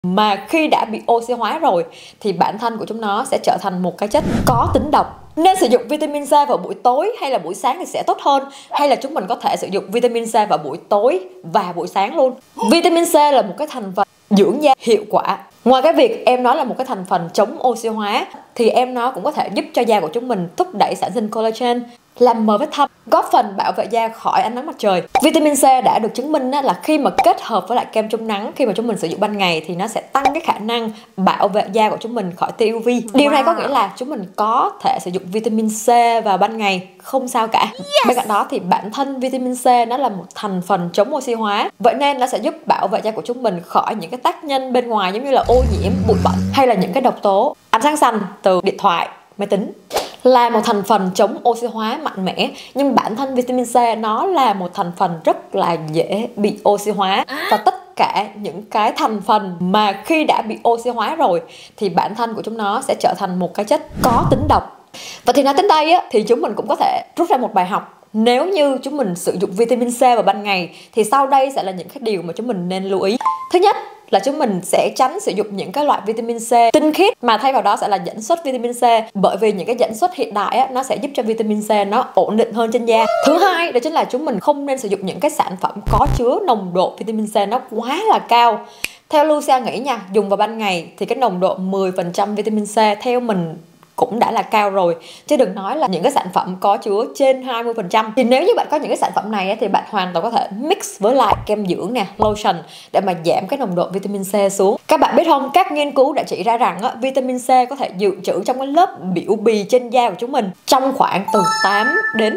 mà khi đã bị oxy hóa rồi thì bản thân của chúng nó sẽ trở thành một cái chất có tính độc. Nên sử dụng vitamin C vào buổi tối hay là buổi sáng thì sẽ tốt hơn, hay là chúng mình có thể sử dụng vitamin C vào buổi tối và buổi sáng luôn. Vitamin C là một cái thành phần dưỡng da hiệu quả. Ngoài cái việc em nó là một cái thành phần chống oxy hóa thì em nó cũng có thể giúp cho da của chúng mình thúc đẩy sản sinh collagen, làm mờ vết thâm, góp phần bảo vệ da khỏi ánh nắng mặt trời. Vitamin C đã được chứng minh là khi mà kết hợp với lại kem chống nắng, khi mà chúng mình sử dụng ban ngày thì nó sẽ tăng cái khả năng bảo vệ da của chúng mình khỏi tia UV. Điều này có nghĩa là chúng mình có thể sử dụng vitamin C vào ban ngày không sao cả. Bên cạnh đó thì bản thân vitamin C nó là một thành phần chống oxy hóa, vậy nên nó sẽ giúp bảo vệ da của chúng mình khỏi những cái tác nhân bên ngoài giống như là ô nhiễm, bụi bẩn hay là những cái độc tố, ánh sáng xanh từ điện thoại, máy tính. Là một thành phần chống oxy hóa mạnh mẽ, nhưng bản thân vitamin C nó là một thành phần rất là dễ bị oxy hóa. Và tất cả những cái thành phần mà khi đã bị oxy hóa rồi thì bản thân của chúng nó sẽ trở thành một cái chất có tính độc. Và thì nói đến đây á, thì chúng mình cũng có thể rút ra một bài học. Nếu như chúng mình sử dụng vitamin C vào ban ngày thì sau đây sẽ là những cái điều mà chúng mình nên lưu ý. Thứ nhất là chúng mình sẽ tránh sử dụng những cái loại vitamin C tinh khiết, mà thay vào đó sẽ là dẫn xuất vitamin C, bởi vì những cái dẫn xuất hiện đại á, nó sẽ giúp cho vitamin C nó ổn định hơn trên da. Thứ hai đó chính là chúng mình không nên sử dụng những cái sản phẩm có chứa nồng độ vitamin C nó quá là cao. Theo Lucia nghĩ nha, dùng vào ban ngày thì cái nồng độ 10% vitamin C theo mình cũng đã là cao rồi, chứ đừng nói là những cái sản phẩm có chứa trên 20%. Thì nếu như bạn có những cái sản phẩm này thì bạn hoàn toàn có thể mix với lại kem dưỡng nè, lotion để mà giảm cái nồng độ vitamin C xuống. Các bạn biết không, các nghiên cứu đã chỉ ra rằng vitamin C có thể dự trữ trong cái lớp biểu bì trên da của chúng mình trong khoảng từ 8 đến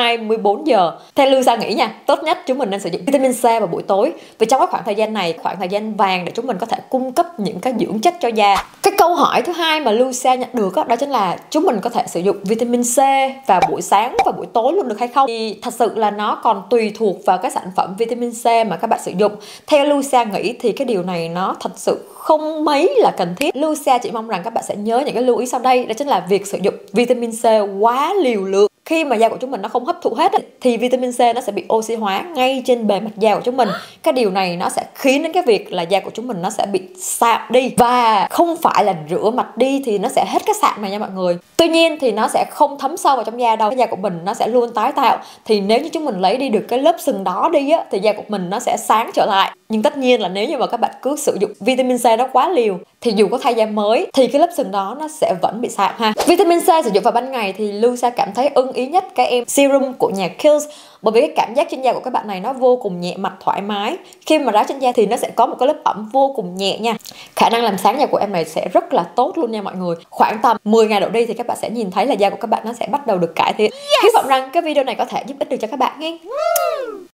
24 giờ. Theo Lucia nghĩ nha, tốt nhất chúng mình nên sử dụng vitamin C vào buổi tối, vì trong cái khoảng thời gian này, khoảng thời gian vàng để chúng mình có thể cung cấp những cái dưỡng chất cho da. Cái câu hỏi thứ hai mà Lucia nhận được đó chính là chúng mình có thể sử dụng vitamin C vào buổi sáng và buổi tối luôn được hay không? Thì thật sự là nó còn tùy thuộc vào cái sản phẩm vitamin C mà các bạn sử dụng. Theo Lucia nghĩ thì cái điều này nó thật sự không mấy là cần thiết. Lucia chỉ mong rằng các bạn sẽ nhớ những cái lưu ý sau đây, đó chính là việc sử dụng vitamin C quá liều lượng. Khi mà da của chúng mình nó không hấp thụ hết thì vitamin C nó sẽ bị oxy hóa ngay trên bề mặt da của chúng mình. Cái điều này nó sẽ khiến đến cái việc là da của chúng mình nó sẽ bị sạm đi, và không phải là rửa mặt đi thì nó sẽ hết cái sạm này nha mọi người. Tuy nhiên thì nó sẽ không thấm sâu vào trong da đâu, cái da của mình nó sẽ luôn tái tạo. Thì nếu như chúng mình lấy đi được cái lớp sừng đó đi á, thì da của mình nó sẽ sáng trở lại. Nhưng tất nhiên là nếu như mà các bạn cứ sử dụng vitamin C nó quá liều thì dù có thay da mới thì cái lớp sừng đó nó sẽ vẫn bị sạm ha. Vitamin C sử dụng vào ban ngày thì Lucia cảm thấy ưng ý nhất cái em serum của nhà Kiehl's, bởi vì cái cảm giác trên da của các bạn này nó vô cùng nhẹ, mặt thoải mái. Khi mà ráo trên da thì nó sẽ có một cái lớp ẩm vô cùng nhẹ nha. Khả năng làm sáng da của em này sẽ rất là tốt luôn nha mọi người. Khoảng tầm 10 ngày độ đi thì các bạn sẽ nhìn thấy là da của các bạn nó sẽ bắt đầu được cải thiện. Hy vọng rằng cái video này có thể giúp ích được cho các bạn nghe.